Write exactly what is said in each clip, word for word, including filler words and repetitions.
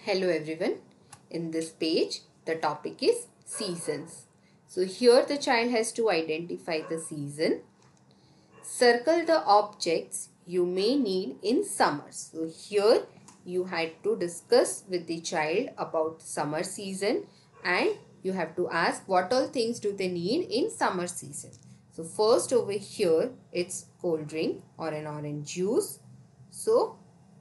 Hello everyone. In this page, the topic is seasons. So here the child has to identify the season. Circle the objects you may need in summer. So here you had to discuss with the child about summer season and you have to ask what all things do they need in summer season. So first over here it's cold drink or an orange juice. So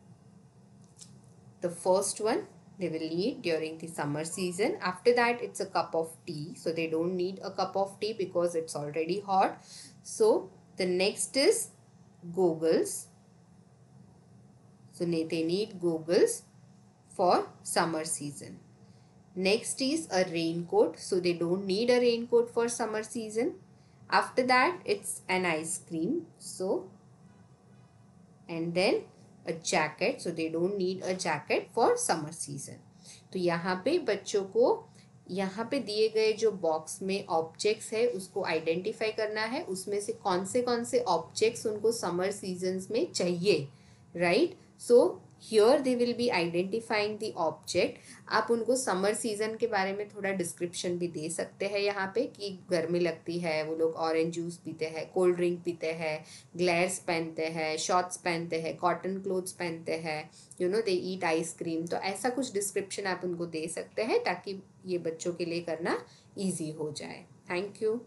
the first one they will need during the summer season. After that it's a cup of tea. So they don't need a cup of tea because it's already hot. So the next is goggles. So they need goggles for summer season. Next is a raincoat. So they don't need a raincoat for summer season. After that it's an ice cream. So and then a jacket. So they don't need a jacket for summer season. तो यहाँ पे बच्चों को यहाँ पे दिए गए जो बॉक्स में ऑब्जेक्ट्स है उसको आइडेंटिफाई करना है, उसमें से कौन से कौन से ऑब्जेक्ट्स उनको समर सीजन्स में चाहिए, right. So here they will be identifying the object. आप उनको समर सीजन के बारे में थोड़ा डिस्क्रिप्शन भी दे सकते हैं यहाँ पे कि गर्मी लगती है, वो लोग ऑरेंज जूस पीते हैं, कोल्ड ड्रिंक पीते हैं, ग्लेयर्स पहनते हैं, शॉर्ट्स पहनते हैं, कॉटन क्लोथ्स पहनते हैं, you know they eat ice cream. तो ऐसा कुछ डिस्क्रिप्शन आप उनको दे सकते हैं ताकि ये बच्चों के लिए करना ईजी हो जाए. Thank you.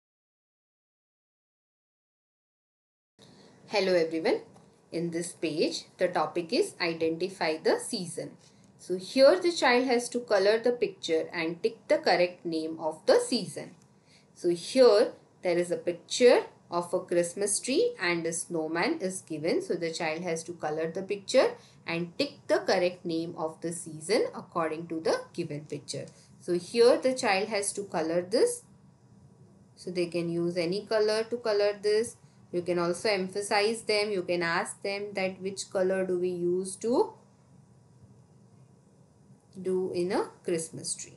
Hello everyone. In this page, the topic is identify the season. So here the child has to color the picture and tick the correct name of the season. So here there is a picture of a Christmas tree and a snowman is given. So the child has to color the picture and tick the correct name of the season according to the given picture. So here the child has to color this. So they can use any color to color this. You can also emphasize them. You can ask them that which color do we use to do in a Christmas tree.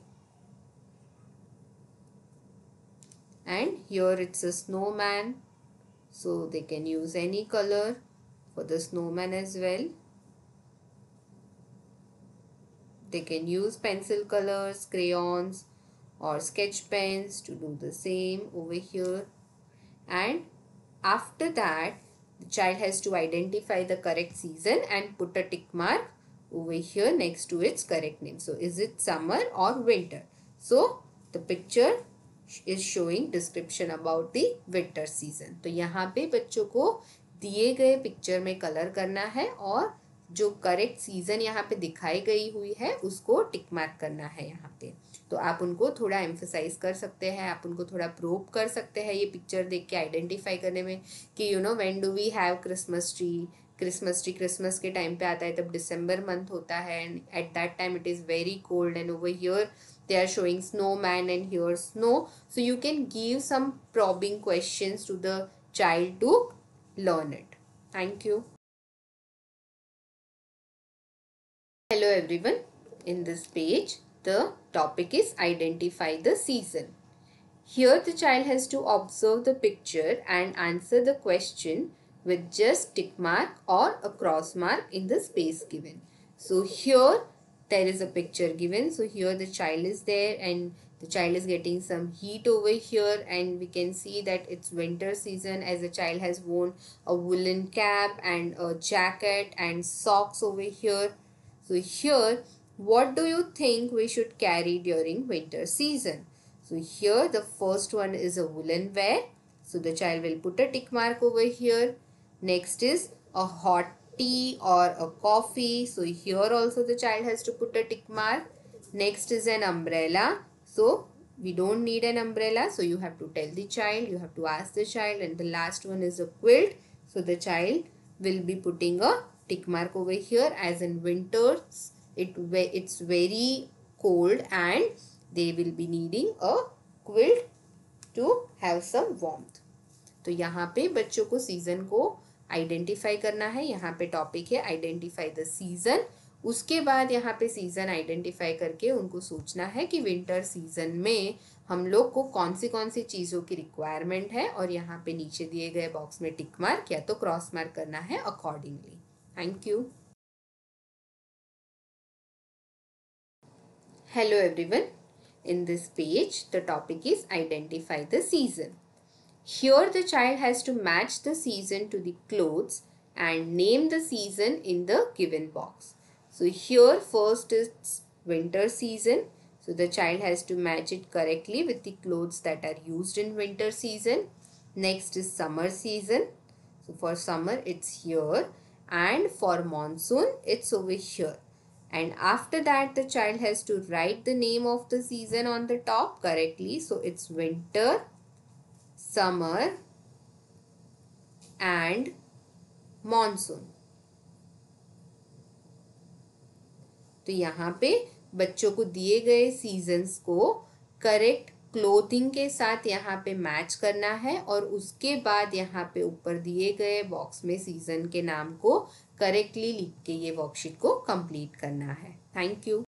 And here it's a snowman. So they can use any color for the snowman as well. They can use pencil colors, crayons or sketch pens to do the same over here. And after that, the child has to identify the correct season and put a tick mark over here next to its correct name. So, is it summer or winter? So, the picture is showing description about the winter season. तो यहाँ पे बच्चों को दिए गए picture में colour करना है और जो करेक्ट सीजन यहाँ पे दिखाई गई हुई है उसको टिक मार्क करना है यहाँ पे. तो आप उनको थोड़ा एम्फसाइज कर सकते हैं, आप उनको थोड़ा प्रोब कर सकते हैं ये पिक्चर देख के आइडेंटिफाई करने में कि you know when do we have Christmas tree. Christmas tree Christmas के टाइम पे आता है, तब दिसंबर मंथ होता है and at that time it is very cold and over here they are showing snowman and here snow. So you can give some probing questions to the child to learn it. Thank you. Hello everyone. In this page, the topic is identify the season. Here the child has to observe the picture and answer the question with just tick mark or a cross mark in the space given. So here there is a picture given. So here the child is there and the child is getting some heat over here and we can see that it's winter season as the child has worn a woolen cap and a jacket and socks over here. So here, what do you think we should carry during winter season? So here the first one is a woolen wear. So the child will put a tick mark over here. Next is a hot tea or a coffee. So here also the child has to put a tick mark. Next is an umbrella. So we don't need an umbrella. So you have to tell the child, you have to ask the child. And the last one is a quilt. So the child will be putting a tick mark over here as in winters it it's very cold and they will be needing a quilt to have some warmth. तो यहाँ पे बच्चों को season को identify करना है. यहाँ पे टॉपिक है आइडेंटिफाई द सीजन. उसके बाद यहाँ पे सीजन आइडेंटिफाई करके उनको सोचना है कि विंटर सीजन में हम लोग को कौन सी कौन सी चीज़ों की रिक्वायरमेंट है और यहाँ पे नीचे दिए गए बॉक्स में टिक मार्क या तो क्रॉस मार्क करना है accordingly. Thank you. Hello everyone. In this page, the topic is identify the season. Here the child has to match the season to the clothes and name the season in the given box. So here first is winter season. So the child has to match it correctly with the clothes that are used in winter season. Next is summer season. So for summer it's here, and for monsoon it's over here. And after that the child has to write the name of the season on the top correctly. So it's winter, summer and monsoon. तो यहाँ पे बच्चों को दिए गए seasons को correct clothing के साथ यहाँ पे मैच करना है और उसके बाद यहाँ पे ऊपर दिए गए बॉक्स में सीजन के नाम को करेक्टली लिख के ये वर्कशीट को कंप्लीट करना है. Thank you.